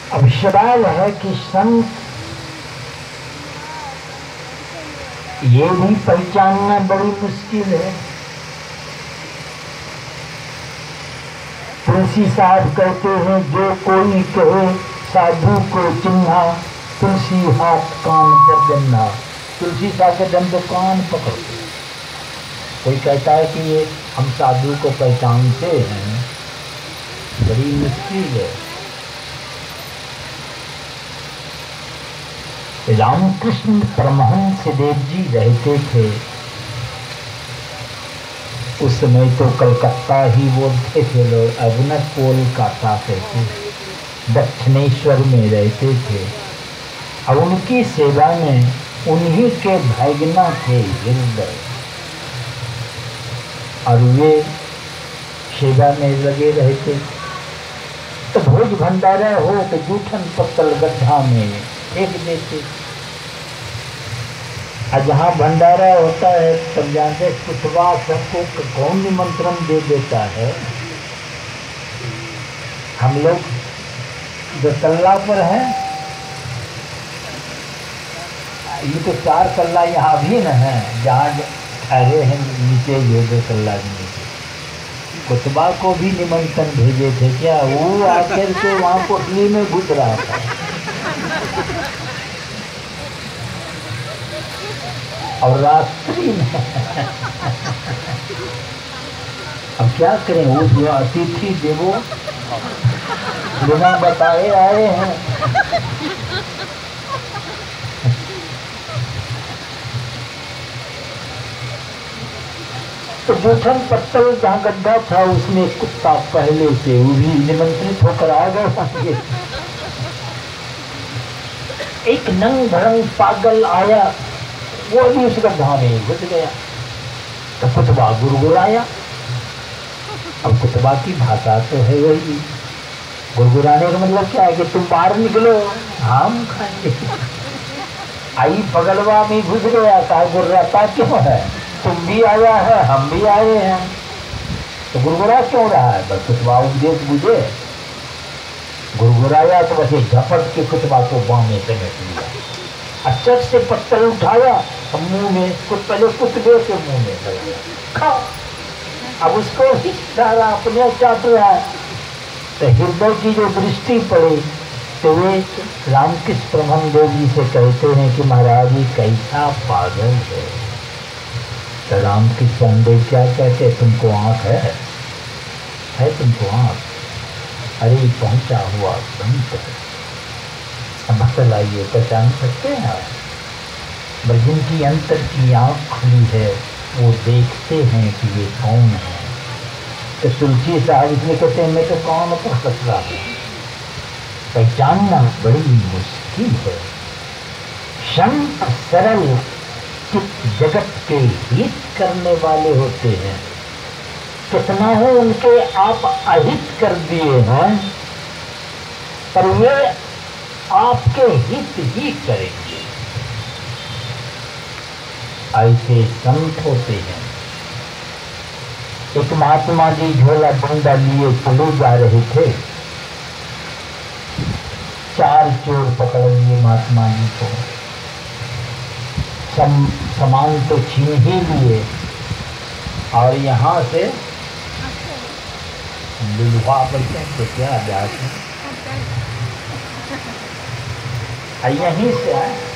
अब सवाल है कि संत ये भी पहचानना बड़ी मुश्किल है। तुलसी साहब कहते हैं, जो कोई कहे साधु को चिन्हा, तुलसी हाथ कान पर गन्ना। तुलसी साहब के दम तो कान पकड़ते। कोई कहता है कि ये हम साधु को पहचानते हैं, बड़ी मुश्किल है। रामकृष्ण परमहंस देव जी रहते थे, उस समय तो कलकत्ता ही बोलते थे लोग, अब न कोलकाता कहते, दक्षिणेश्वर में रहते थे। और उनकी सेवा में उन्हीं के भागना थे हृदय, और वे सेवा में लगे रहते। तो भोज भंडारा हो तो जूठन पत्तल गड्ढा में फेंक देते। और जहाँ भंडारा होता है तब जानते कुतवा सबको कौन निमंत्रण दे देता है। हम लोग जो तल्ला पर हैं, ये तो 4 तल्ला यहाँ भी न है जहाँ ठहरे हैं नीचे जो तल्ला नीचे। कुतबा को भी निमंत्रण भेजे थे क्या? वो आकर के वहाँ कोठली में घुस रहा था। और रात्रि में अब क्या करें, वो जो अतिथि देवो बिना बताए आए हैं। तो जूठन पत्तल जहाँ गड्ढा था उसमें कुत्ता पहले से वो भी निमंत्रित होकर आ गए। एक नंग भरंग पागल आया, वो भी उस गड्ढा में घुस गया। तो कुतबा गुरगुराया। अब कुतबा की भाषा तो है वही, गुरगुराने का मतलब क्या है कि तुम बाहर निकलो हम खाएंगे। आई पगलवा में घुस गया, कहा गुर्राता क्यों है, तुम भी आया है हम भी आए हैं, तो गुरगुरा क्यों रहा है? बस कुतबा उपदेश बुझे, गुरगुराया तो बस झपट के कुतबा को बामे समेट लिया। अचक से पत्थर उठाया और मुंह में, पहले कुतबे के मुंह में लगाया, खाओ। अब उसको ही सारा अपने चाट रहा है। तो हृदय की जो दृष्टि पड़ी तो वे रामकृष्ण परमहंस देव जी से कहते हैं कि महाराज जी कैसा पागल है। तो रामकृष्ण देव क्या कहते, तुमको आँख है तुमको आँख? अरे पहुंचा हुआ संत है। अब बतलाइए, पहचान सकते हैं आप? बस जिनकी अंतर की आँख खुली है वो देखते हैं कि ये कौन है। तो तुलसी साहब इसलिए कहते हैं मैं तो कौन पर खतरा हूँ, पहचानना बड़ी मुश्किल है। संत सरल चित्त जगत के हित करने वाले होते हैं। कितना है उनके आप अहित कर दिए हैं, पर वे आपके हित ही करेंगे। ऐसे संत होते हैं। एक महात्मा जी झोला डंडा लिए चले जा रहे थे, 4 चोर पकड़ लिए महात्मा जी को। सामान तो छीन ही लिए और यहाँ से लुलवा बोलते हैं तो क्या जाते यहीं से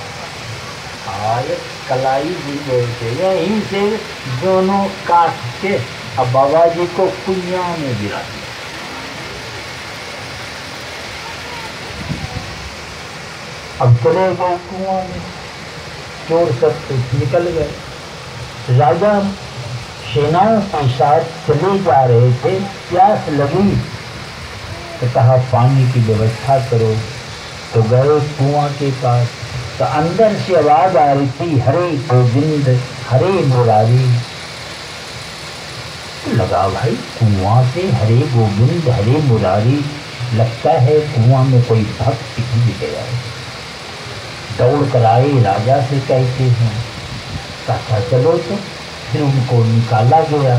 आए कलाई भी बोलते, यहीं से दोनों काट के अब बाबा जी को कुइया में गिरा दिया। अब चले गए कुआं में, चोर सब कुछ निकल गए। राजा सेनाओं के साथ चले जा रहे थे, प्यास लगी तो कहा पानी की व्यवस्था करो। तो गए कुआं के पास, तो अंदर से आवाज आ रही थी हरे गोविंद हरे मुरारी। लगा भाई कुआं से हरे गोविंद हरे मुरारी, लगता है कुआं में कोई भक्त ही गया है। दौड़ कर आए, राजा से कहते हैं, कहा चलो। तो फिर उनको निकाला गया।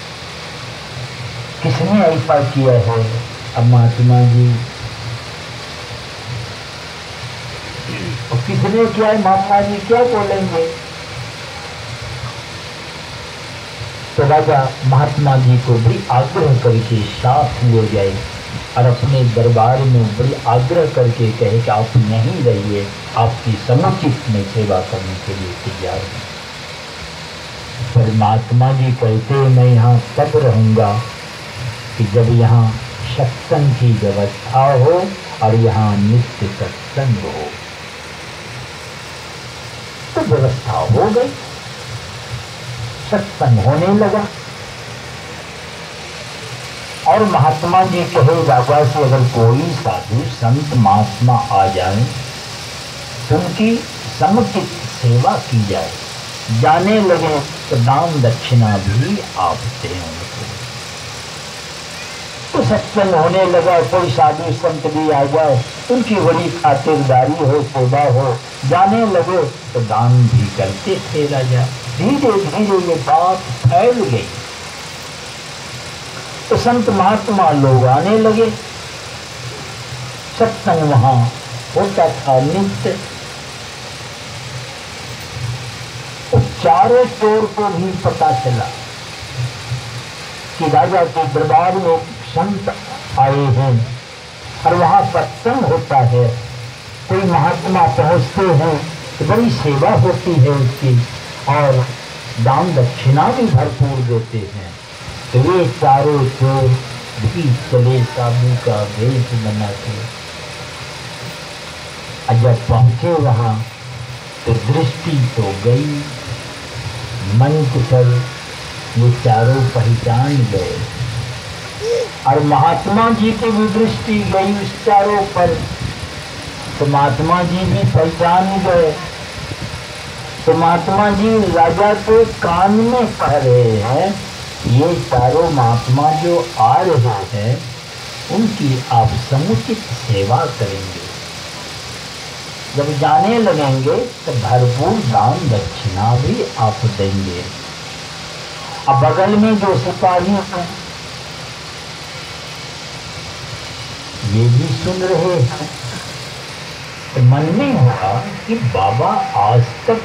किसने ऐसा किया है? अब महात्मा जी किसने किया है, महात्मा जी क्या बोलेंगे। तो राजा महात्मा जी को बड़ी आग्रह करके साथ ले गए और अपने दरबार में बड़ी आग्रह करके कहे कि आप नहीं रहिए, आपकी समुचित में सेवा करने के लिए तैयार हूं। पर महात्मा जी कहते मैं यहाँ तब रहूंगा कि जब यहाँ सत्संग की व्यवस्था हो और यहाँ नित्य सत्संग हो। तो व्यवस्था हो गई, सत्संग होने लगा। और महात्मा जी कहे राजा से अगर कोई साधु संत महात्मा आ जाए तो उनकी समुचित सेवा की जाए। जाने लगे तो दान दक्षिणा भी आप दें उनको। तो सत्संग होने लगा, कोई साधु संत भी आ जाए उनकी बड़ी खातिरदारी हो, सेवा हो। जाने लगे तो दान भी करते थे राजा। धीरे धीरे ये बात फैल गई तो संत महात्मा लोग आने लगे। सत्संग वहां होता था नित्य। तो चारों चोर को भी पता चला कि राजा के दरबार में संत आए हैं और वहां सत्संग होता है। कोई महात्मा पहुंचते हैं तो बड़ी सेवा होती है उसकी और दान दक्षिणा भी भरपूर देते हैं। तो वे चारों चोर भी चले साधु का वेश बना के। जब पहुंचे वहां तो दृष्टि तो गई, मन कुशल ये चारों पहचान गए और महात्मा जी की भी दृष्टि गई उस चारों पर। तो महात्मा जी भी पहचान गए। तो महात्मा जी राजा के कान में कह रहे हैं ये चारों महात्मा जो आ रहे हैं उनकी आप समुचित सेवा करेंगे। जब जाने लगेंगे तो भरपूर दान दक्षिणा भी आप देंगे। अब बगल में जो सिपाही हैं ये भी सुन रहे हैं। तो मन में हुआ कि बाबा आज तक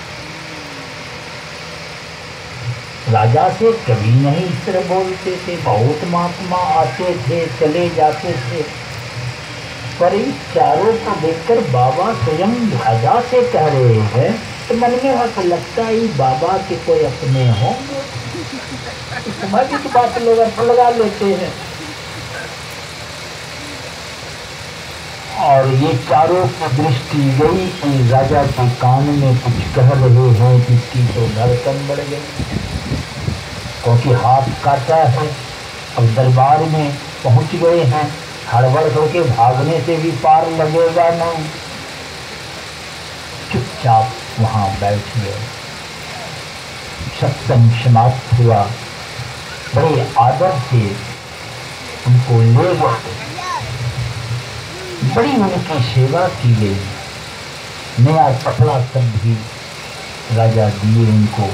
राजा से कभी नहीं इस तरह बोलते थे। बहुत महात्मा आते थे चले जाते थे, पर इन चारों को देखकर बाबा स्वयं राजा से कह रहे हैं। तो मन में हुआ कि लगता है बाबा के कोई अपने होंगे। समझ की बात लोग अर्थ लगा लेते हैं। और ये चारों की दृष्टि गई कि राजा के कान में कुछ कह रहे हैं, किसकी तो धड़कन बढ़ गई क्योंकि हाथ काटा है। अब दरबार में पहुंच गए हैं, हड़बड़ होके भागने से भी पार लगेगा नहीं। चुपचाप वहां बैठ गए। सत्संग समाप्त हुआ, बड़े आदर से उनको ले गए, बड़ी उनकी सेवा की गई। नया कपड़ा सब भी राजा दिए उनको।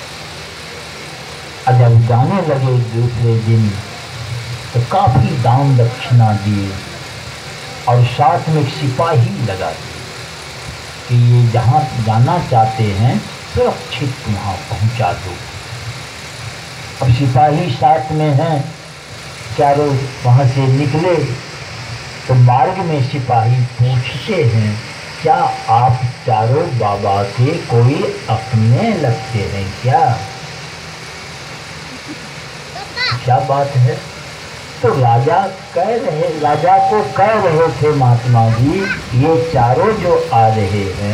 जब जाने लगे दूसरे दिन तो काफी दान दक्षिणा दिए और साथ में एक सिपाही लगा दिए कि ये जहाँ जाना चाहते हैं सुरक्षित वहाँ पहुँचा दो। अब सिपाही साथ में हैं, चारों वहाँ से निकले तो मार्ग में सिपाही पूछते हैं क्या आप चारों बाबा के कोई अपने लगते हैं क्या? क्या बात है? तो राजा को कह रहे थे महात्मा जी ये चारों जो आ रहे हैं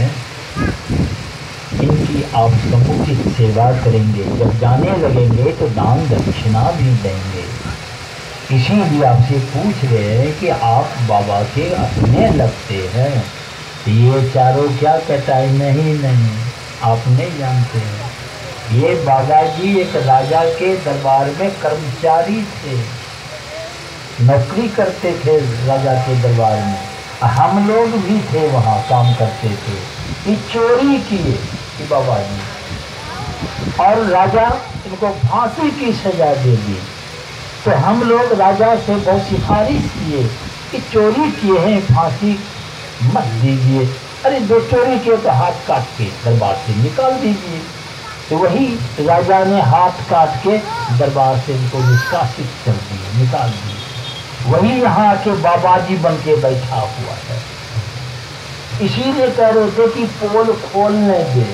इनकी आप समुचित सेवा करेंगे। जब जाने लगेंगे तो दान दक्षिणा भी देंगे। इसीलिए आपसे पूछ रहे हैं कि आप बाबा के अपने लगते हैं। ये चारों क्या कहता है? नहीं आप नहीं जानते हैं। ये बाबा जी एक राजा के दरबार में कर्मचारी थे, नौकरी करते थे राजा के दरबार में। हम लोग भी थे वहाँ काम करते थे। ये चोरी किए कि बाबा जी और राजा इनको फांसी की सजा दे दी। तो हम लोग राजा से बहुत सिफारिश किए कि चोरी किए हैं, फांसी मत दीजिए। अरे दो चोरी किए तो हाथ काट के दरबार से निकाल दीजिए। तो वही राजा ने हाथ काट के दरबार से इनको निष्कासित कर दिए, निकाल दिए। वही यहाँ के बाबा जी बन के बैठा हुआ है। इसीलिए कह रहे थे कि पोल खोलने दे।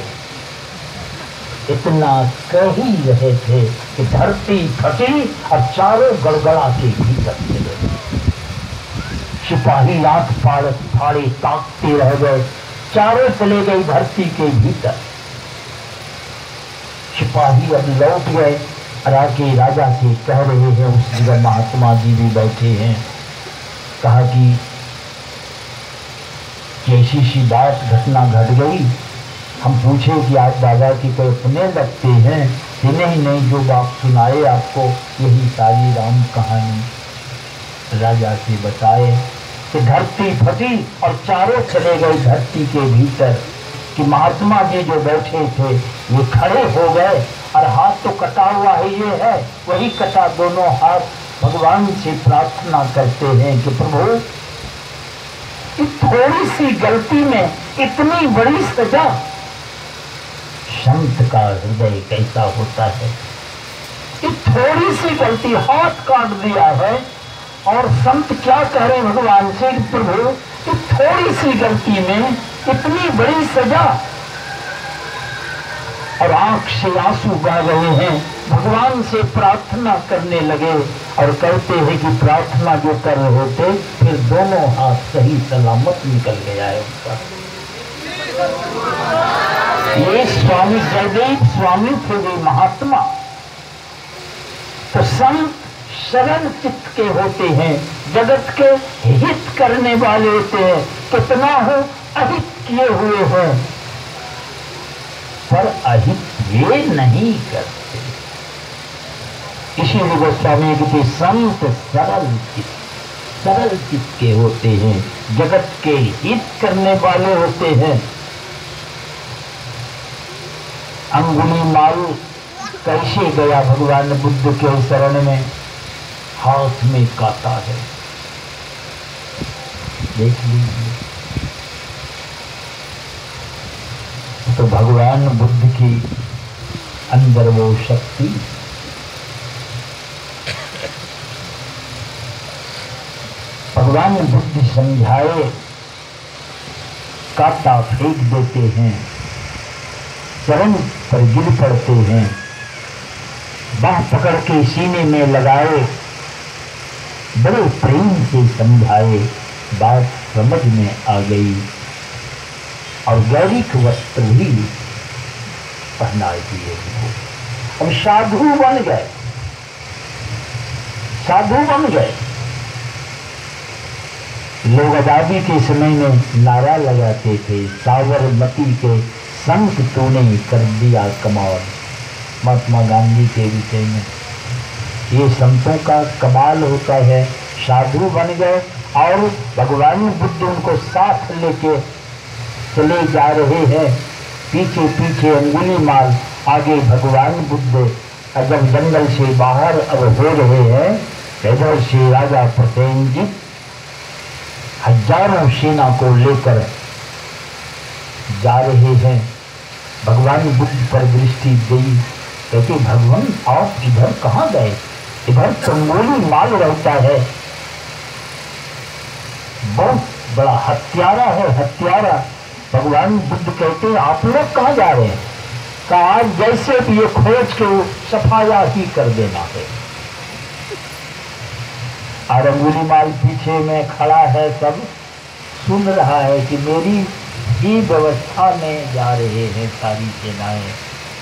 इतना कह ही रहे थे कि धरती फटी और चारों गड़गड़ा के भीतर चले। सिपाही आंख फाड़े ताकते रह गए, चारों चले गए धरती के भीतर। सिपाही अब लौट गए और आके राजा से कह रहे हैं, उस जगह महात्मा जी भी बैठे हैं। कहा कि कैसी सी बात घटना घट गई। हम पूछे कि आप दादा की कोई अपने लगते हैं कि नहीं, जो बात सुनाए आपको यही सारी राम कहानी। राजा से बताए कि धरती फटी और चारों चले गए धरती के भीतर, कि महात्मा जी जो बैठे थे ये खड़े हो गए और हाथ तो कटा हुआ है, ये है वही कटा दोनों हाथ। भगवान से प्रार्थना करते हैं कि प्रभु इस थोड़ी सी गलती में इतनी बड़ी सजा। संत का हृदय कैसा होता है। इस थोड़ी सी गलती, हाथ काट दिया है और संत क्या कह रहे भगवान से, प्रभु इस थोड़ी सी गलती में इतनी बड़ी सजा। और आंख से आंसू बह रहे हैं, भगवान से प्रार्थना करने लगे और कहते हैं कि प्रार्थना जो कर रहे थे फिर दोनों हाथ सही सलामत निकल गया है उनका। ये स्वामी जयदेव स्वामी थे वे महात्मा। तो संत सरल चित्त के होते हैं, जगत के हित करने वाले होते हैं। कितना हो अहित किए हुए हैं पर अहित वे नहीं करते। इसीलिए गोस्वामी कहते संत सरल चित्त के होते हैं, जगत के हित करने वाले होते हैं। अंगुलीमाल कैसे गया भगवान बुद्ध के शरण में, हाथ में काटा है, देख लीजिए। तो भगवान बुद्ध की अंदर वो शक्ति, भगवान बुद्ध समझाए, काटा फेंक देते हैं, चरण पर गिर पड़ते हैं, बाह पकड़ के सीने में लगाए, बड़े प्रेम से समझाए, बात समझ में आ गई और गौरीक वस्त्र भी पहना दिए उनको। अब साधु बन गए, साधु बन गए। लोग आजादी के समय में नारा लगाते थे, साबरमती के संत तूने कर दिया कमाल। महात्मा गांधी के विषय में ये संतों का कमाल होता है। साधु बन गए और भगवान बुद्ध उनको साथ लेके चले जा रहे हैं, पीछे पीछे अंगुलीमाल, आगे भगवान बुद्ध। जब जंगल से बाहर अब हो रहे हैं, इधर से राजा प्रसेनजित हजारों सेना को लेकर जा रहे हैं। भगवान बुद्ध पर दृष्टि गई, कहते भगवान आप इधर कहाँ गए, इधर अंगुलीमाल रहता है, बहुत बड़ा हत्यारा है, हत्यारा। भगवान बुद्ध कहते आप लोग कहाँ जा रहे हैं, कहा आज जैसे भी ये खोज के सफाया ही कर देना है। और अंगुलीमाल पीछे में खड़ा है, सब सुन रहा है कि मेरी ही व्यवस्था में जा रहे हैं सारी सेनाएं।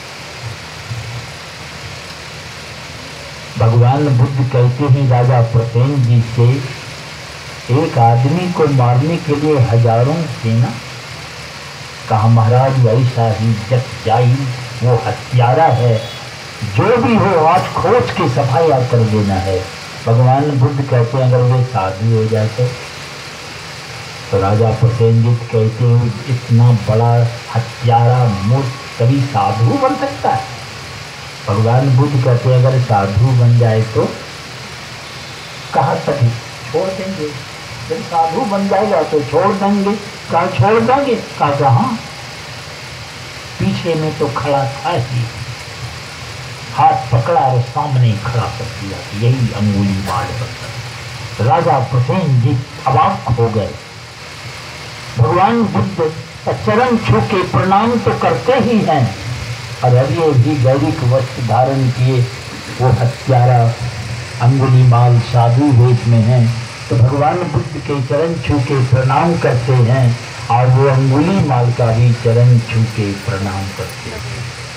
भगवान बुद्ध कहते हैं राजा प्रसेनजीत से, एक आदमी को मारने के लिए हजारों सेना। कहा महाराज वैसा ही जग जाई, वो हत्यारा है, जो भी हो आज खोज के सफाया कर देना है। भगवान बुद्ध कहते हैं अगर वे साधु हो जाते तो राजा प्रसेनजित कहते हैं इतना बड़ा हत्यारा मूर्ख कभी साधु बन सकता है। भगवान बुद्ध कहते हैं अगर साधु बन जाए तो कहाँ तक छोड़ देंगे, जब साधु बन जाएगा तो छोड़ देंगे। कहा छोड़ देंगे? कहा हाँ, पीछे में तो खड़ा था ही, हाथ पकड़ा और सामने खड़ा कर दिया, यही अंगुलीमाल बन। राजा प्रसेनजीत अवाक हो गए। भगवान बुद्ध चरण छू के प्रणाम तो करते ही हैं, और अभी भी गौरिक वस्त्र धारण किए वो हत्यारा अंगुलीमाल साधु वेश में हैं, तो भगवान बुद्ध के चरण छू के प्रणाम करते हैं, और वो अंगुलीमाल का भी चरण छू के प्रणाम करते हैं।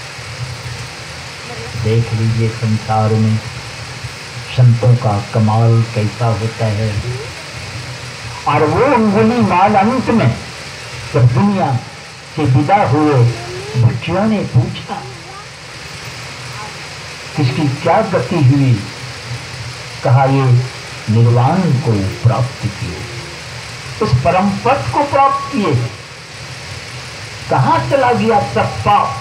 देख लीजिए संसार में संतों का कमाल कैसा होता है। और वो अंगुलीमाल अंत में जब दुनिया से विदा हुए, बच्चियों ने पूछा किसकी क्या गति हुई? कहा ये निर्वाण को प्राप्त किए, उस परम पद को प्राप्त किए। कहां चला गया सब पाप?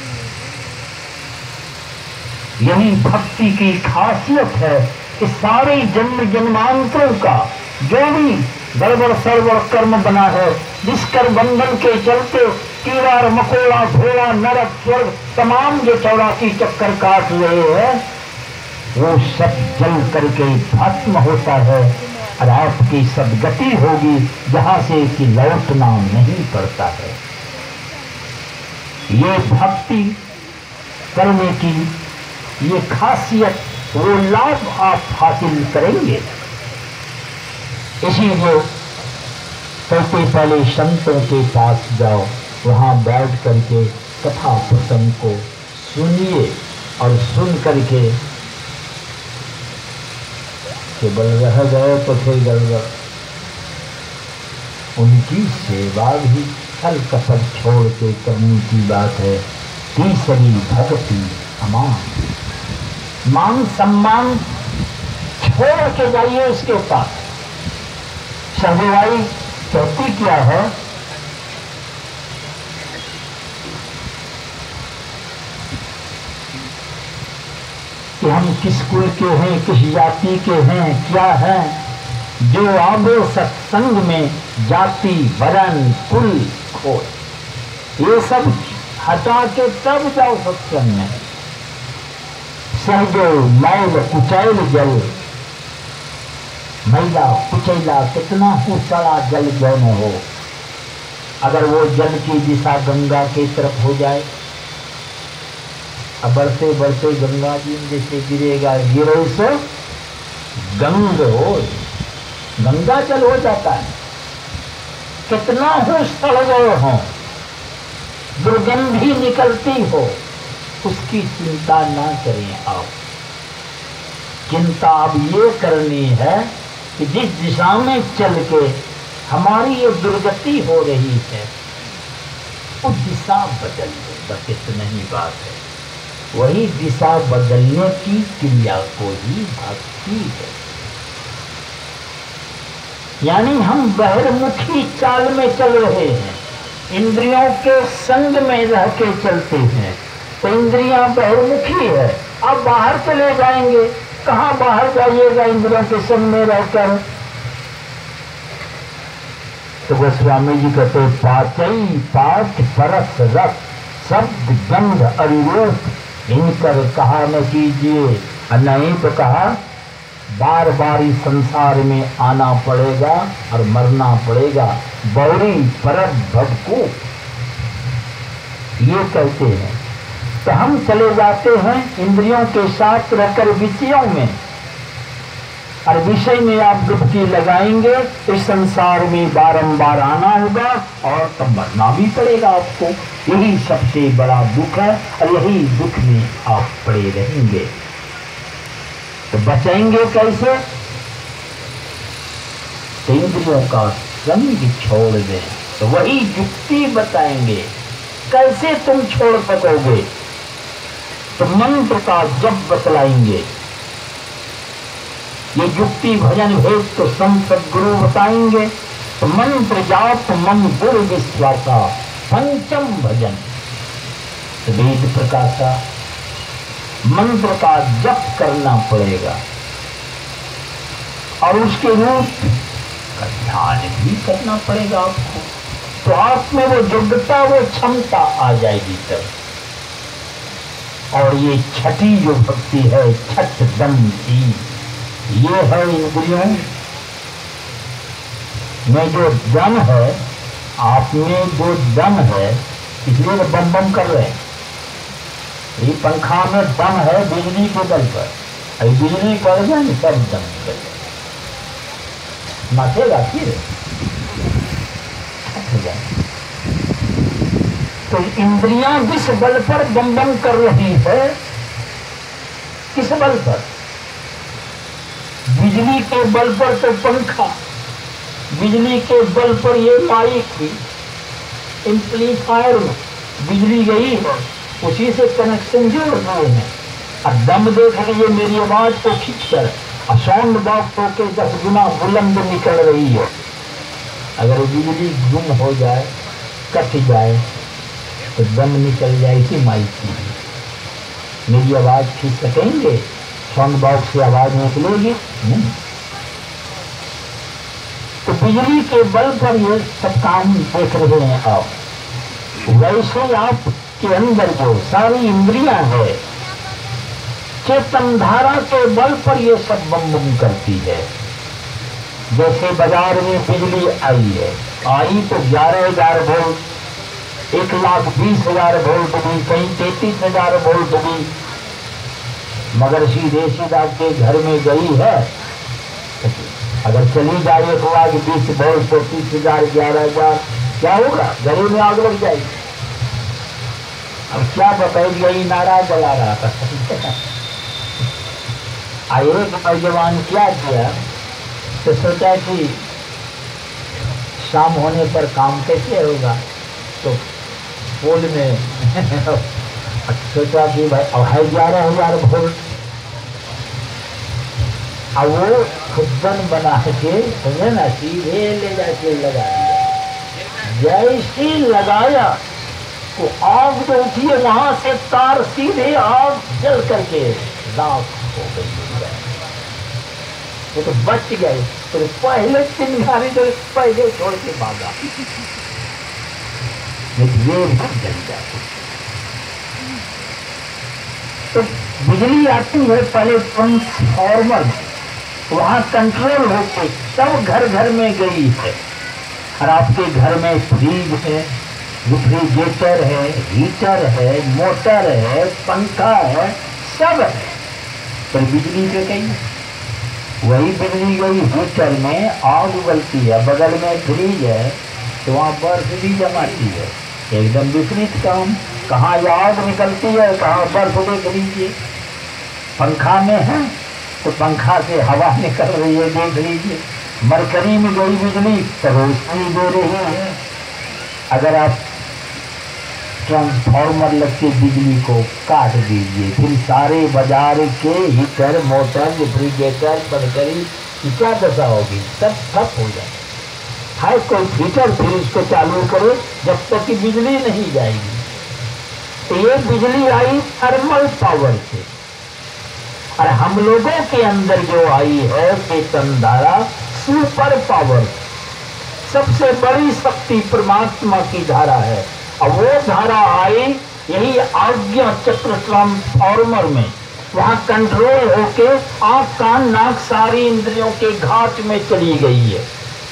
यही भक्ति की खासियत है कि सारे जन्म जन्मांतरों का जो भी गड़बड़ सड़बड़ कर्म बना है, जिस कर बंधन के चलते कीड़ा मकोड़ा घोड़ा नरक स्वर्ग तमाम जो 84 चक्कर काट रहे हैं, वो सब जल करके भस्म होता है, और आपकी सदगति होगी जहां से कि लौटना नहीं पड़ता है। ये भक्ति करने की ये खासियत, वो लाभ आप हासिल करेंगे। इसीलिए सबसे पहले संतों के पास जाओ, वहां बैठ करके कथा प्रसंग को सुनिए, और सुन करके केवल रह गए तो फिर गड़बड़। उनकी सेवा भी छल कपट छोड़ के करने की बात है। तीसरी भक्ति अमान, मान सम्मान छोड़ के जाइए उसके पास। सहजवाई कहती क्या है? कि हम किस कुल के हैं, किस जाति के हैं, क्या हैं, जो आबो सत्संग में जाति वरण कुल खोए। ये सब हटा के तब जाओ सत्संग में। सहजो मैल कुचैल जल, मैला कुचैला कितना हो सड़ा जल क्यों न हो, अगर वो जल की दिशा गंगा की तरफ हो जाए, अब बढ़ते बढ़ते गंगा जी में जैसे गिरेगा, गिरे से गंग हो, गंगा जल हो जाता है। कितना हो सड़ गए हो, दुर्गंधी निकलती हो, उसकी चिंता ना करें आप। चिंता अब ये करनी है कि जिस दिशा में चल के हमारी ये दुर्गति हो रही है, उस दिशा बदल दो, बस इतना ही बात है। वही दिशा बदलने की क्रिया को ही भक्ति है। यानी हम बहिर्मुखी चाल में चल रहे हैं, इंद्रियों के संग में रह के चलते हैं, तो इंद्रियां बहिर्मुखी है। अब बाहर चले जाएंगे, कहाँ बाहर जाइएगा इंद्रियों के संग में रहकर? तो गोस्वामी जी कहते पाचई पाच परस रस शब्द गंध अरूप, इनकर कहा न कीजिए, नहीं तो कहा बार बार इस संसार में आना पड़ेगा और मरना पड़ेगा। बौरी परब भटकू ये कहते हैं। तो हम चले जाते हैं इंद्रियों के साथ रहकर विषयों में, और विषय में आप डुबकी लगाएंगे, इस संसार में बारंबार आना होगा और तब मरना भी पड़ेगा आपको। यही सबसे बड़ा दुख है, और यही दुख में आप पड़े रहेंगे। तो बचेंगे कैसे? तो इंद्रियों का संग छोड़ दें। तो वही युक्ति बताएंगे कैसे तुम छोड़ सकोगे। तो मंत्र का जप बतलाएंगे। ये युक्ति भजन भेद तो संत सद्गुरु बताएंगे। तो मंत्र जाप मन गुरु विश्वासा पंचम भजन, तो वेद प्रकाशा, मंत्र का जप करना पड़ेगा। और उसके रूप का ध्यान भी करना पड़ेगा आपको। तो आप में वो योग्यता, वो क्षमता आ जाएगी तब। और ये छठी जो भक्ति है, छठ दम की, ये है इंद्रियों में जो दम है, आप में जो दम है, इसलिए तो बम बम कर रहे हैं। ये पंखा में दम है बिजली के बल पर, अभी बिजली कर जाए सब दम कर जाए, नाचेगा फिर तो इंद्रियां जिस बल पर बम बम कर रही है, किस बल पर? बिजली के बल पर तो पंखा, बिजली के बल पर ये माइक भी, एम्पलीफायर में बिजली गई है, उसी से कनेक्शन जोड़ रहे हैं। और दम देख लीजिए मेरी आवाज को खींचकर और साउंड बॉक्स होके 10 गुना बुलंद निकल रही है। अगर बिजली गुम हो जाए, कट जाए, तो दम निकल जाएगी माइक की। मेरी आवाज खींच सकेंगे? साउंड बॉक्स से आवाज निकलेगी नहीं। तो बिजली के बल पर ये सब काम देख रहे हैं आप। वैसे आपके अंदर जो सारी इंद्रियां है, चेतन धारा के बल पर ये सब बम बम करती है। जैसे बाजार में बिजली आई है, आई तो 11,000 वोल्ट, 1,20,000 वोल्ट भी, कहीं 33,000 वोल्ट भी, मगर सीधे सीधा के घर में गई है। अगर चली जाए 1,20 वोल्ट, 35,000, 11,000, क्या होगा? गले में आग लग जाएगी। अब क्या बताएगी? यही नारा जला रहा था। एक नौजवान क्या किया, तो सोचा कि शाम होने पर काम कैसे होगा, तो पोल में सोचा कि भाई अब है 11,000 वोल्ट, अब वो खुदन बना के समझे ना, सीधे ले जाके लगा दिया। जैसे लगाया तो आग जो उठी है, वहां से तार सीधे आग जल करके राख हो गई। वो तो बच गए, तो पहले चिंगारी जो पहले छोड़ के भागा, ये जल जाती। तो बिजली आती है पहले ट्रांसफार्मर, वहां कंट्रोल होके तब घर घर में गई है। और आपके घर में फ्रिज है, रेफ्रिजरेटर है, हीटर है, मोटर है, पंखा है, सब है, पर बिजली पे गई। वही बिजली गई हीटर में, आग उगलती है, बगल में फ्रिज है तो वहाँ बर्फ भी जमाती है। एकदम विपरीत काम, कहाँ आग निकलती है, कहाँ बर्फ देख लीजिए। पंखा में है तो पंखा से हवा निकल रही है, देख लीजिए। मरकरी में गई बिजली तो रोशनी दे रही है। अगर आप ट्रांसफार्मर लग के बिजली को काट दीजिए, फिर सारे बाजार के हीटर, मोटर, रेफ्रिजरेटर, मरकरी की क्या दशा होगी? सब ठप हो जाए। है कोई हीटर, फिर उसको चालू करो जब तक कि बिजली नहीं जाएगी। तो ये बिजली आई थर्मल पावर से, और हम लोगों के अंदर जो आई है चेतन धारा, सुपर पावर, सबसे बड़ी शक्ति परमात्मा की धारा है। और वो धारा आई यही आज्ञा चक्र ट्रांसफार्मर में, वहां कंट्रोल होके आंख, कान, नाक सारी इंद्रियों के घाट में चली गई है।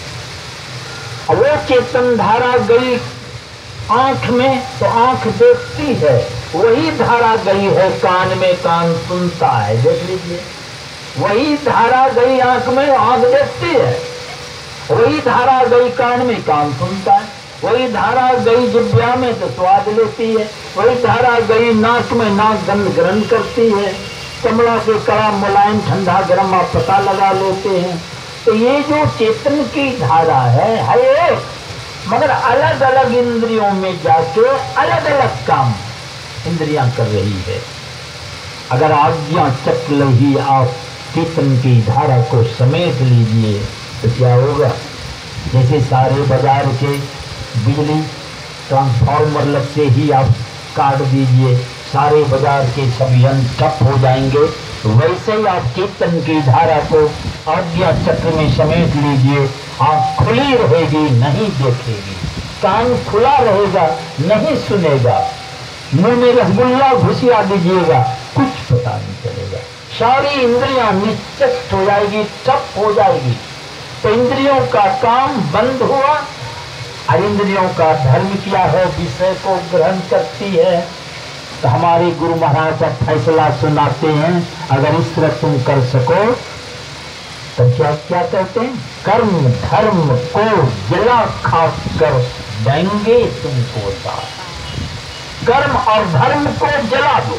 और वो चेतन धारा गई आंख में तो आंख देखती है, वही धारा गई है कान में, कान सुनता है, देख लीजिए। वही धारा गई आंख में, आंख देखती है। वही धारा गई कान में, कान सुनता है। वही धारा गई जिह्वा में तो स्वाद लेती है। वही धारा गई नाक में, नाक गंध ग्रहण करती है। चमड़ा के कड़ा मुलायम ठंडा गर्म आप पता लगा लेते हैं। तो ये जो चेतन की धारा है एक, मगर अलग अलग इंद्रियों में जाके अलग अलग काम इंद्रियां कर रही है। अगर आज्ञा चक्र ही आप चेतन की धारा को समेट लीजिए तो क्या होगा? जैसे सारे बाजार के बिजली ट्रांसफार्मर लगते ही आप काट दीजिए, सारे बाजार के सब यंत्र ठप हो जाएंगे। वैसे ही आप कीर्तन की धारा को आज्ञा चक्र में समेट लीजिए। आँख खुली रहेगी, नहीं देखेगी, कान खुला रहेगा, नहीं सुनेगा, मुंह में रसगुल्ला घुसिया दीजिएगा, कुछ पता नहीं चलेगा। सारी इंद्रियां निश्चस्त हो जाएगी, ठप हो जाएगी। तो इंद्रियों का काम बंद हुआ और इंद्रियों का धर्म क्या है, विषय को ग्रहण करती है। तो हमारे गुरु महाराज का फैसला सुनाते हैं, अगर इस तरह तुम कर सको तो क्या क्या कहते हैं, कर्म धर्म को जला खाक कर देंगे तुमको दास। कर्म और धर्म को जला दो।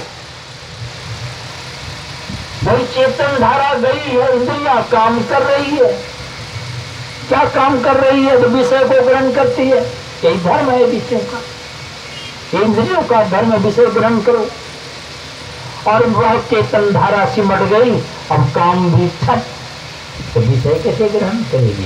वही चेतन धारा गई है, इंद्रियां काम कर रही है। क्या काम कर रही है? तो विषय को ग्रहण करती है। यही धर्म है विषय का, इंद्रियों का धर्म। विषय ग्रहण करो और वह चेतन धारा सिमट गई, अब काम भी ठप, तो विषय कैसे ग्रहण करेगी?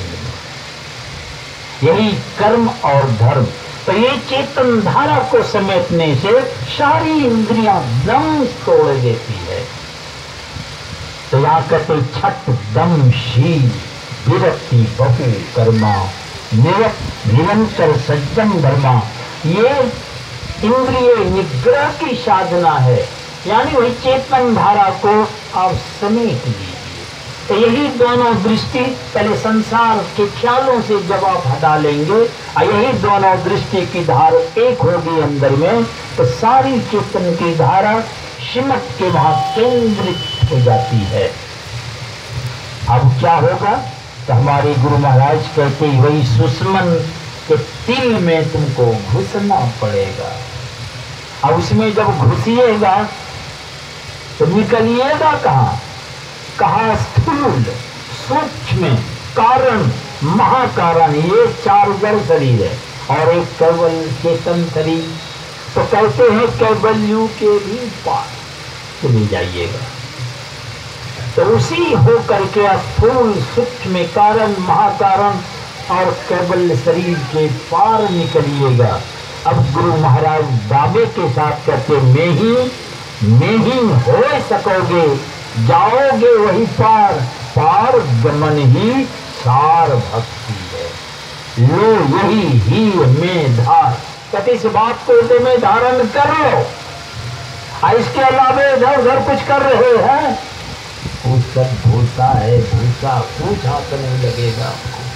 यही कर्म और धर्म। तो ये चेतन धारा को समेटने से सारी इंद्रियां दम तोड़ देती है। तो यहाँ कहते छठ दम शील विरक्ति बहु कर्मा निरंतर सज्जन धर्मा। ये इंद्रिय निग्रह की साधना है, यानी वही चेतन धारा को आप समेट लीजिए। तो यही दोनों दृष्टि, पहले संसार के ख्यालों से जब आप हटा लेंगे और यही दोनों दृष्टि की धारा एक होगी अंदर में, तो सारी चेतन की धारा सिमट के वहां केंद्रित हो जाती है। अब क्या होगा? तो हमारे गुरु महाराज कहते वही सुषमन के तिल में तुमको घुसना पड़ेगा। अब उसमें जब घुसिएगा तो निकलिएगा कहाँ? कहाँ? स्थूल सूक्ष्म कारण महाकारण, ये चार जड़ शरीर है और एक केवल चेतन शरीर। तो कहते हैं कैवल्यू के भी पार चले जाइएगा। तो उसी होकर के स्थूल सूक्ष्म कारण महाकारण और केवल शरीर के पार निकलिएगा। अब गुरु महाराज दावे के साथ कहते में ही हो सकोगे, जाओगे वही पार, पार गमन ही सार भक्ति है। लो यही ही में धार। कति इस बात को हृदय में धारण कर लो। इसके अलावा इधर उधर कुछ कर रहे हैं, वो सब भूसा है, भूसा कुछ हाथ नहीं लगेगा।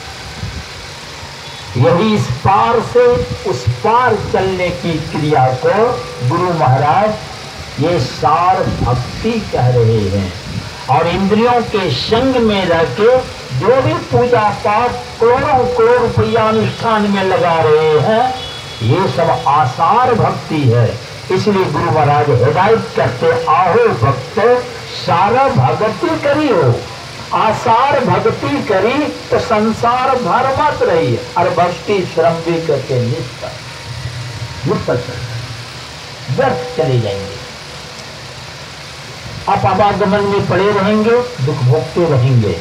यही इस पार से उस पार चलने की क्रिया को गुरु महाराज ये सार भक्ति कह रहे हैं। और इंद्रियों के संग में रह के जो भी पूजा पाठ करोड़ों करोड़ रुपया अनुष्ठान में लगा रहे हैं, ये सब आसार भक्ति है। इसलिए गुरु महाराज हिदायत करते, आओ भक्त सारा भक्ति करियो, आसार भक्ति करी तो संसार भर मत रही। और भक्ति श्रम भी करके निष्फल व्यर्थ चले जाएंगे। आप आवागमन में पड़े रहेंगे, दुख भोगते रहेंगे।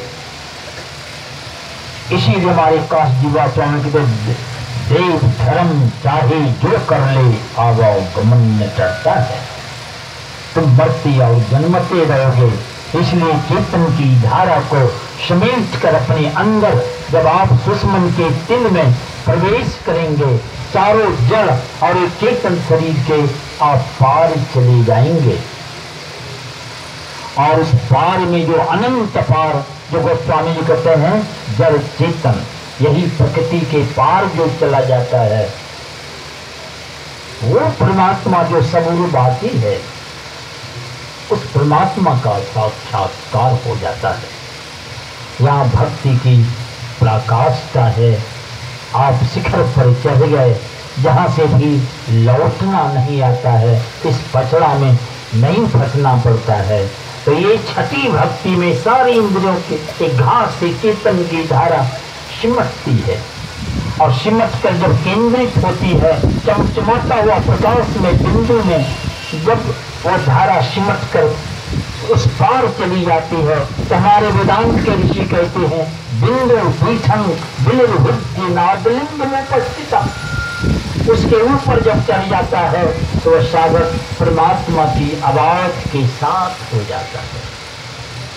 इसीलिए हमारे काश जीवा स्वामी के देव धर्म चाहे जो कर ले, आवागमन में चढ़ता है। तुम मरते और जन्मते रहोगे। इसलिए चेतन की धारा को समेट कर अपने अंदर जब आप सुषमन के तिल में प्रवेश करेंगे, चारों जड़ और एक चेतन शरीर के आप पार चले जाएंगे। और उस पार में जो अनंत पार, जो गोस्वामी जी कहते हैं जड़ चेतन, यही प्रकृति के पार जो चला जाता है, वो परमात्मा जो सर्वव्यापी है, उस परमात्मा का साक्षात्कार हो जाता है। यहाँ भक्ति की पराकाष्ठा है। आप शिखर पर चढ़ गए, जहाँ से भी लौटना नहीं आता है, इस पचड़ा में नहीं फंसना पड़ता है। तो ये छठी भक्ति में सारी इंद्रियों के एक घास से चेतन की धारा सिमटती है। और सिमट कर जब केंद्रित होती है, चमचमाता हुआ प्रकाश में बिंदु में जब वो धारा सिमट कर उस पार चली जाती है, तो हमारे वेदांत के ऋषि कहते हैं बिंदु पीठम बिलिर बुद्धि नादलिंग में उपस्थिता। उसके ऊपर जब चढ़ जाता है तो वह साधक परमात्मा की आवाज के साथ हो जाता है।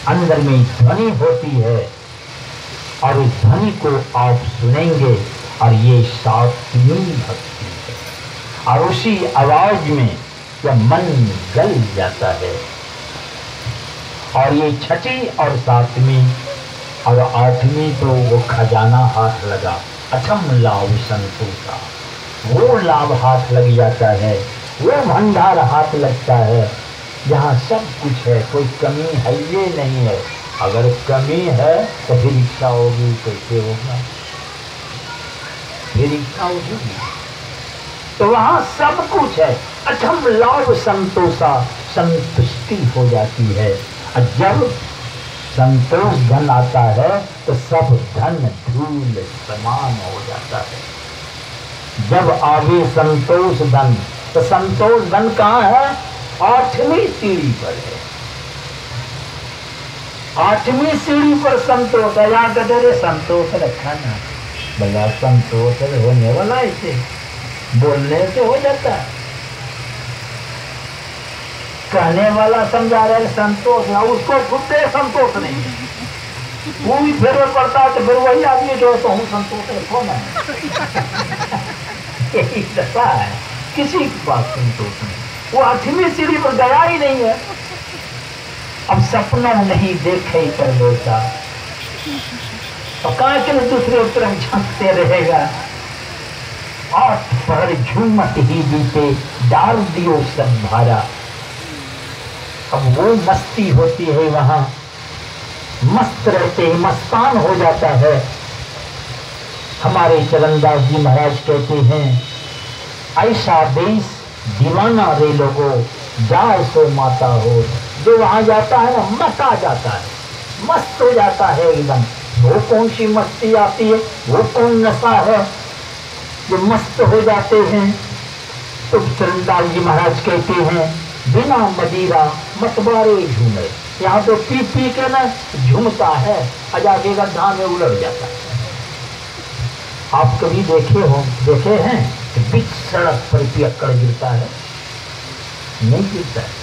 अंदर में ध्वनि होती है और उस ध्वनि को आप सुनेंगे और ये सातवीं भक्ति है। और उसी आवाज में यह मन गल जाता है। और ये छठी और सातवीं और आठवीं तो वो खजाना हाथ लगा, अथम लाभ संतोषा, वो लाभ हाथ लग जाता है, वो भंडार हाथ लगता है जहाँ सब कुछ है, कोई कमी है ये नहीं है। अगर कमी है तो फिर इच्छा होगी, कैसे होगा, फिर इच्छा होगी। तो वहाँ सब कुछ है, अथम लाभ संतोषा, संतुष्टि हो जाती है। और जब संतोष धन आता है तो सब धन धूल समान हो जाता है। जब आवे संतोष धन, तो संतोष धन कहाँ है? 8वीं सीढ़ी पर है। 8वीं सीढ़ी पर संतोष है। यहाँ कहते संतोष रखा ना, भला संतोष होने वाला ऐसे बोलने से हो जाता है। कहने वाला समझा रहे संतोष ना, उसको खुद संतोष नहीं, वो भी फिर पड़ता है तो फिर वही आदमी जो तो हूँ संतोष रखो ना। यही दशा है, किसी की बात संतोष नहीं। वो 8वीं सीढ़ी पर गया ही नहीं है। अब सपना नहीं देखे कर लोटा, पका के दूसरे तरफ झांकते रहेगा। 8 पहर झूमत ही बीते, डाल दियो सब भारा। अब वो मस्ती होती है, वहां मस्त रहते ही मस्तान हो जाता है। हमारे चरणदास जी महाराज कहते हैं, ऐसा देश दीवाना रे लोगो, जाए सो माता हो। जो वहां जाता है ना, मत आ जाता है, मस्त हो जाता है एकदम। वो कौन सी मस्ती आती है, वो कौन नशा है जो मस्त हो जाते हैं। तो चरणदास जी महाराज कहते हैं, बिना मदिरा मतबारे झूमे। यहाँ तो पी पी के ना झूमता है, आगे गड्ढा में उलट जाता है। आप कभी देखे हैं कि बीच सड़क पर पियक्कड़ गिरता है? नहीं गिरता है।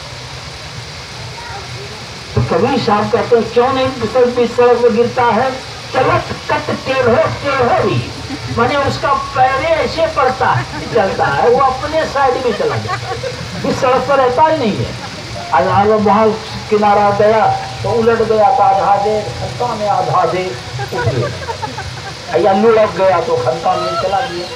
तो कभी साहब कहते हैं, क्यों नहीं बीच सड़क पर गिरता है? चलत कट टेढ़ी, माने उसका पैरे ऐसे पड़ता है, चलता है, वो अपने साइड में चला जाता है, इस सड़क पर रहता ही नहीं है। आज वहां किनारा गया तो उलट गया तो आधा दे खंता में, आधा दे या लुढ़क गया तो खंता में चला गया।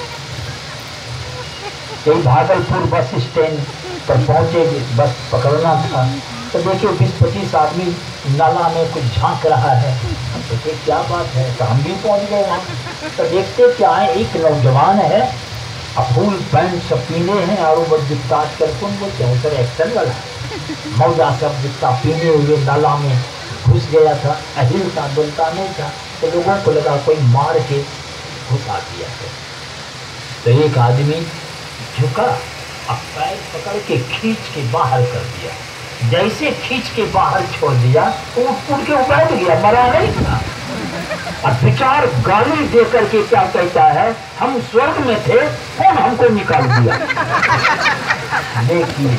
यही भागलपुर बस स्टैंड पर पहुंचे, बस पकड़ना था, तो देखिए 20-25 आदमी नाला में कुछ झांक रहा है। हम सोचे क्या बात है, तो हम भी पहुंच गए वहाँ। तो देखते क्या है, एक नौजवान है, फुल पैंट सब पीने हैं और वो जूता करके बोलते हैं सर एक्शन वाला मौजा सब जूता पीने हुए नाला में घुस गया था। हिलता डुलता नहीं था, तो लोगों को लगा कोई मार के घुसा दिया है। तो एक आदमी झुका, अब पैर पकड़ के खींच के बाहर कर दिया। जैसे खींच के बाहर छोड़ दिया तो उड़ के बैठ गया, मरा नहीं था। और विचार गाली दे करके क्या कहता है, हम स्वर्ग में थे, कौन हमको निकाल दिया। देखिए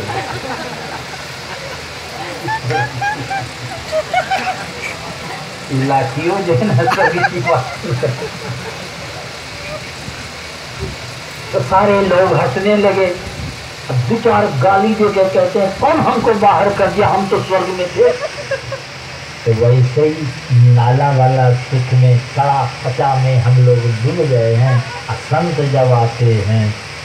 लाठियों जो है ना की बात, तो सारे लोग हंसने लगे। विचार गाली देकर कहते हैं, कौन हमको बाहर कर दिया, हम तो स्वर्ग में थे। तो वैसे ही नाला वाला सुख में सड़ा पचा में हम लोग डूब गए हैं। संत जब आते हैं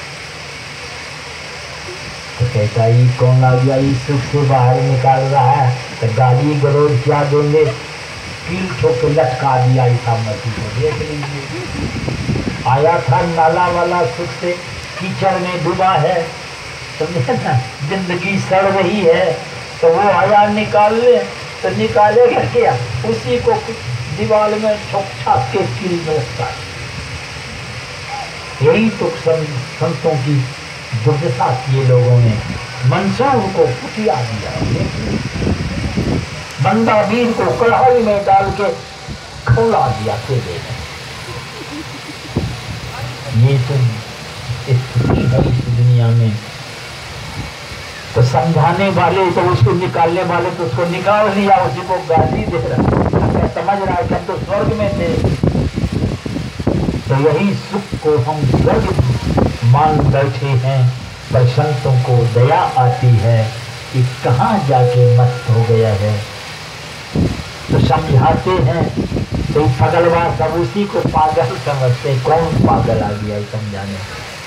तो कहता है, कौन आ गया इस सुख से बाहर निकाल रहा है, तो गाली गलौज क्या देंगे, कील ठोक के लटका दिया ऐसा मसीह को। देख लीजिए, आया था नाला वाला सुख से, कीचड़ में डूबा है, समझे ना, जिंदगी सड़ रही है, तो वो आया निकाल ले, तो निकालेगा क्या, उसी को दीवार में ठोक छाप के कील में रखता है। यही तो संतों की दुर्दशा किए लोगों ने, मंसूर को कुटिया दिया, बंदा वीर को कढ़ाई में डाल के खौला दिया तेले में। ये तो स्थिति है इस दुनिया में। तो समझाने वाले तो उसको निकालने वाले तो उसको निकाल लिया, उसी को गाली दे रहा, समझ रहा है कि हम तो स्वर्ग में थे। तो यही सुख को हम स्वर्ग मान बैठे हैं, पर संतों को दया आती है कि कहाँ जाके मस्त हो गया है। तो समझाते हैं तो पगलवा सब उसी को पागल समझते, कौन पागल आ गया समझाने।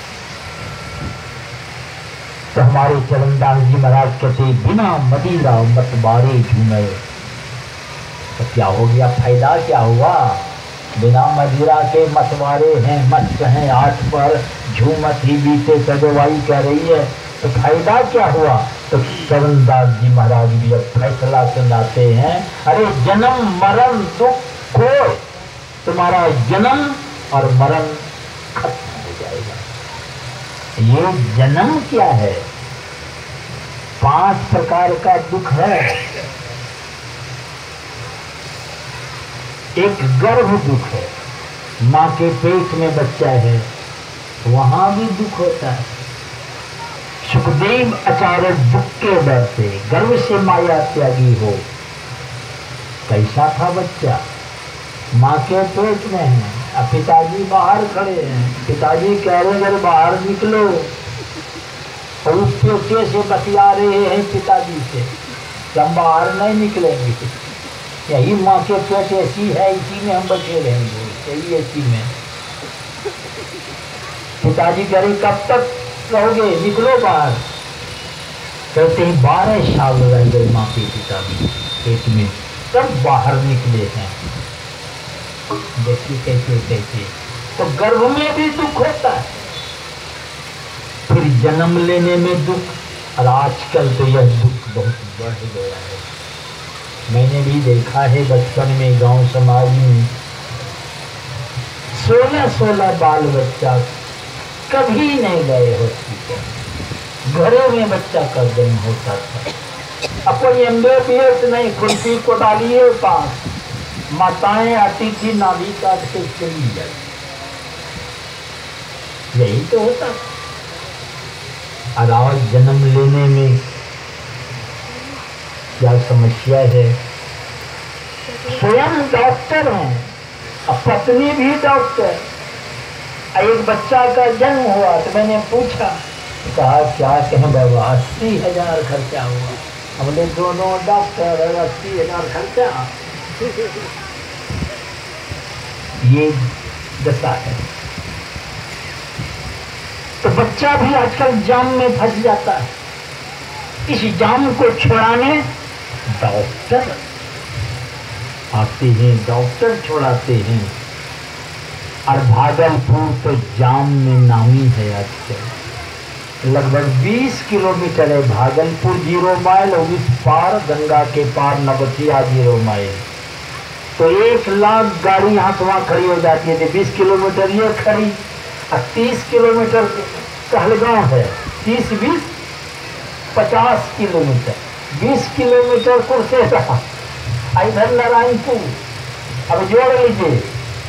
तो हमारे चरणदास जी महाराज कहते बिना मदिरा मत बारे झूमे। तो क्या हो गया, फायदा क्या हुआ? बिना मदिरा के मतवारे हैं, मस्त हैं, आठ पर झूमत ही बीते सजवाई कह रही है, तो फायदा क्या हुआ? तो चरणदास जी महाराज भी अब फैसला सुनाते हैं, अरे जन्म मरण दुख खोए, तुम्हारा जन्म और मरण खत्म हो जाएगा। ये जन्म क्या है? 5 प्रकार का दुख है। एक गर्भ दुख है, माँ के पेट में बच्चा है, वहां भी दुख होता है। सुखदेव आचार्य दुख के डर से गर्भ से माया त्यागी हो। कैसा था बच्चा? माँ के पेट में है, अब पिताजी बाहर खड़े हैं, पिताजी कह रहे अगर बाहर निकलो, और उस पेटे से बतिया रहे हैं पिताजी से कि हम बाहर नहीं निकलेंगे, यही माँ के पेट ऐसी है, इसी में हम बचे रहेंगे, यही ऐसी में। पिताजी कह रहे कब तक रहोगे, निकलो बाहर। कहते हैं 12 साल रह गए माँ के पिता पेट में, तब बाहर निकले हैं। देखिए कैसे कैसे, तो गर्भ में भी दुख होता है, फिर जन्म लेने में दुख, और आजकल तो यह दुख बहुत बढ़ गया है। मैंने भी देखा है बचपन में गांव समाज में 16-16 बाल बच्चा कभी नहीं गए हॉस्पिटल, घरों में बच्चा का जन्म होता था। अब कोई MBBS नहीं, खुरपी को डालिए पास, माताएं आती थी नाभि काट के चली जाती, यही तो होता। और आज जन्म लेने में क्या समस्या है? स्वयं डॉक्टर हैं, अब पत्नी भी डॉक्टर। एक बच्चा का जन्म हुआ तो मैंने पूछा, कहा क्या कहें बाबा 80,000 खर्चा हुआ। हमने दोनों डॉक्टर और 80,000 खर्चा। ये दशा है। तो बच्चा भी आजकल जाम में फंस जाता है। इस जाम को छुड़ाने डॉक्टर आते हैं, डॉक्टर छुड़ाते हैं। और भागलपुर तो जाम में नामी है आजकल। लगभग 20 किलोमीटर है भागलपुर 0 माइल, और इस पार गंगा के पार नवतिया 0 माइल। तो 1 लाख गाड़ी यहाँ से वहाँ खड़ी हो जाती है। 20 किलोमीटर ये खड़ी, और 30 किलोमीटर कहलगांव है, 30-20 50 किलोमीटर, 20 किलोमीटर कुर्सेला, इधर नारायणपुर। अब जोड़ लीजिए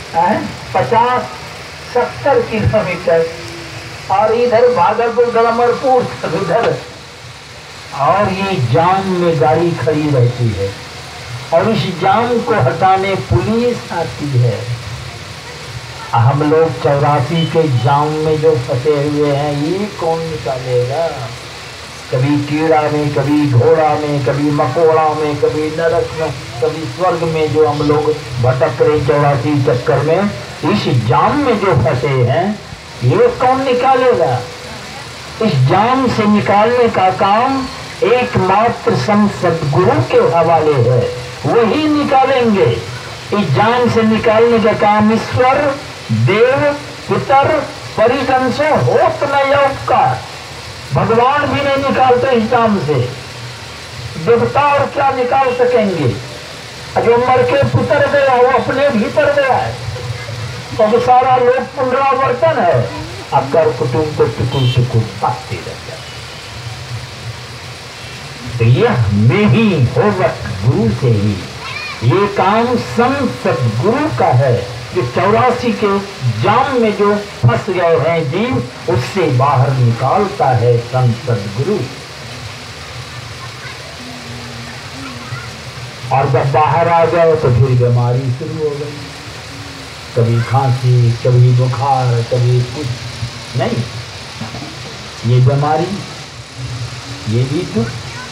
50-70 किलोमीटर, और इधर भागलपुर गलमरपुर उधर। और ये जाम में गाड़ी खड़ी रहती है, और इस जाम को हटाने पुलिस आती है। हम लोग 84 के जाम में जो फंसे हुए हैं, ये कौन निकालेगा? कभी कीड़ा में, कभी घोड़ा में, कभी मकोड़ा में, कभी नरक में, कभी स्वर्ग में, जो हम लोग भटक रहे 84 चक्कर में, इस जाम में जो फंसे हैं, ये कौन निकालेगा? इस जाम से निकालने का काम एकमात्र संत सद्गुरु के हवाले है, वही निकालेंगे। इस जाम से निकालने का काम ईश्वर, देव, पितर, परिजन से होत नहीं उपकार। भगवान भी नहीं निकालते इस जाम से, देवता और क्या निकाल सकेंगे? जो मर के पुतर गया वो अपने भीतर गया है, तो सारा लोग पुनरावर्तन है। अब कर कुटुंब को टुकुर टुकुर पाते रहता है। तो यह में ही होगा गुरु से ही, ये काम संत सद्गुरु का है, जो 84 के जाम में जो फंस गए हैं जीव, उससे बाहर निकालता है संत सद्गुरु। और जब बाहर आ गए तो फिर बीमारी शुरू हो गई, कभी खांसी, कभी बुखार, कभी कुछ नहीं, ये बीमारी, ये भी दुख।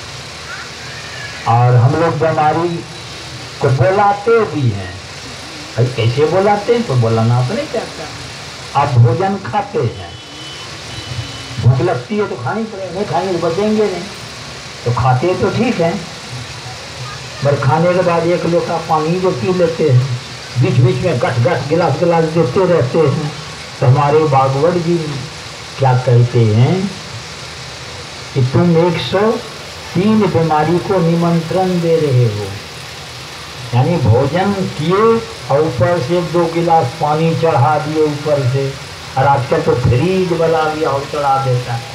और हम लोग बीमारी को बुलाते भी हैं। भाई कैसे बुलाते हैं? तो बुलाना तो नहीं चाहता। आप भोजन खाते हैं, भूख लगती है तो खानी पड़ेगी, नहीं खाएंगे तो बचेंगे नहीं, तो खाते तो ठीक है, पर खाने के बाद एक लोटा पानी जो पी लेते हैं, बीच बीच में गट गट गिलास गिलास देते रहते हैं। तो हमारे भागवत जी क्या कहते हैं कि तुम 103 बीमारी को निमंत्रण दे रहे हो, यानी भोजन किए और ऊपर से 2 गिलास पानी चढ़ा दिए ऊपर से, और आजकल तो फ्रीज बना दिया और चढ़ा देता है।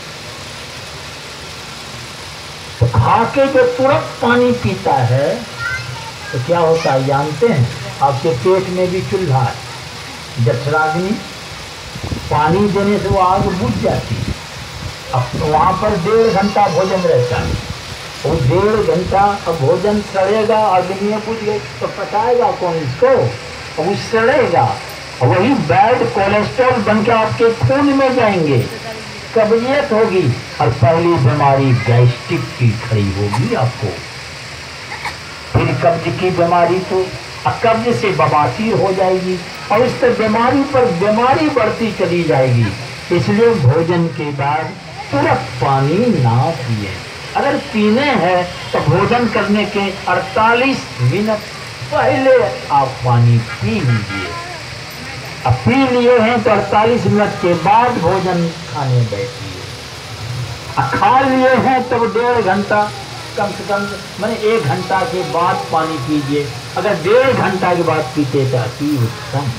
तो खा के जो तुरंत पानी पीता है तो क्या होता है जानते हैं? आपके पेट में भी चूल्हा है, जठराग्नि, पानी देने से वो आग बुझ जाती है। अब वहाँ पर 1.5 घंटा भोजन रहता है, वो 1.5 घंटा अब भोजन सड़ेगा, अग्नि में बुझ गई तो पचाएगा कौन इसको? अब वो सड़ेगा और वही बैड कोलेस्ट्रॉल बन के आपके खून में जाएंगे, कब्जियत होगी, और पहली बीमारी गैस्ट्रिक की खड़ी होगी आपको। फिर कब्ज की बीमारी, तो कब्ज से बवासीर हो जाएगी, और इससे बीमारी पर बीमारी बढ़ती चली जाएगी। इसलिए भोजन के बाद तुरंत पानी ना पिए। अगर पीने हैं तो भोजन करने के 48 मिनट पहले आप पानी पी लीजिए। अब पी लिए हैं तो 48 मिनट के बाद भोजन खाने बैठिए। खा लिए हैं तब 1.5 घंटा, कम से कम मैंने 1 घंटा के बाद पानी पीजिए। अगर 1.5 घंटा के बाद पीते तो अति उत्तम,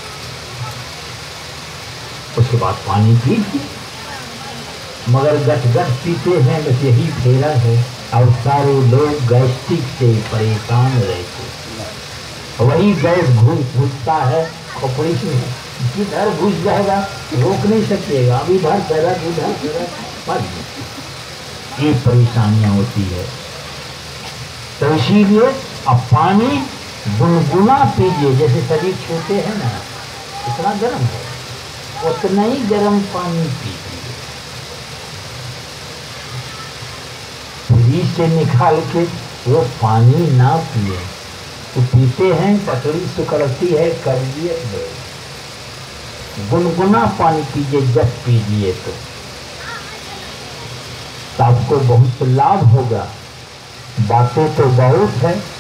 उसके बाद पानी पीजिए। मगर गट गट पीते हैं, बस यही फेरा है, और सारे लोग गैस्ट्रिक से परेशान रहते हैं। वही गैस घुसता है खोपड़ी में, जिधर घुस जाएगा रोक नहीं सकेगा, अभी इधर दर्द उधर दर्द, ये परेशानियां होती है। तो इसीलिए अब पानी गुनगुना पीजिए, जैसे शरीर छूते हैं ना, इतना गर्म है उतना ही गर्म पानी पीजिए। फ्रिज से निकाल के वो पानी ना पिए, तो पीते हैं पटड़ी सुकड़ती है, कब्जियत है। गुनगुना पानी पीजिए जब पीजिए तो आपको बहुत लाभ होगा। बातें तो बहुत है,